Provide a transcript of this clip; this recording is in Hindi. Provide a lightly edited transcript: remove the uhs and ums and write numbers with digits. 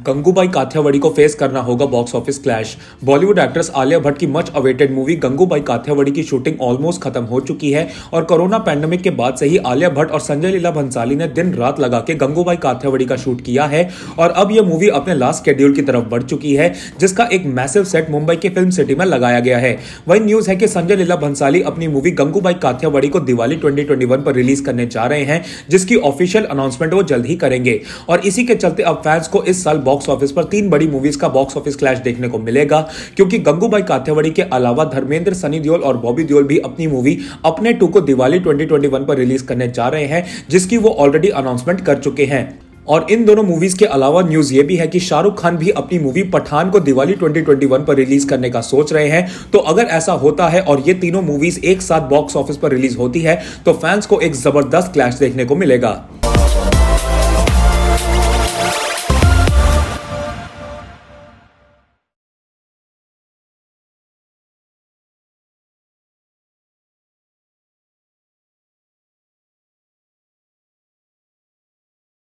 गंगूबाई काठियावाड़ी को फेस करना होगा box office clash. Bollywood actress Alia Bhatt की much awaited movie Gangubai Kathiawadi की शूटिंग ऑलमोस्ट खत्म हो चुकी है और कोरोना पैंडेमिक के बाद से ही आलिया भट्ट और संजय लीला भंसाली ने दिन रात लगा के गंगूबाई काठियावाड़ी का शूट किया है और अब यह मूवी अपने लास्ट शेड्यूल की तरफ बढ़ चुकी है, जिसका एक मैसिव सेट मुंबई की फिल्म सिटी में लगाया गया है। वही न्यूज है कि संजय लीला भंसाली अपनी मूवी गंगूबाई काठियावाड़ी को दिवाली 2021 पर रिलीज करने जा रहे हैं, जिसकी ऑफिशियल अनाउंसमेंट वो जल्द ही करेंगे। और इसी के चलते अब फैंस को इस साल बॉक्स ऑफिस पर 3 बड़ी मूवीज का बॉक्स ऑफिस क्लैश देखने को मिलेगा, क्योंकि गंगूबाई काठियावाड़ी के अलावा धर्मेंद्र, सनी देओल और बॉबी देओल भी अपनी मूवी अपने 2 को दिवाली 2021 पर रिलीज करने जा रहे हैं, जिसकी वो ऑलरेडी अनाउंसमेंट कर चुके हैं। और इन दोनों मूवीज के अलावा न्यूज ये भी है कि शाहरुख खान भी अपनी मूवी पठान को दिवाली 2021 पर रिलीज करने का सोच रहे हैं। तो अगर ऐसा होता है और ये तीनों मूवीज एक साथ बॉक्स ऑफिस पर रिलीज होती है तो फैंस को एक जबरदस्त क्लैश देखने को मिलेगा।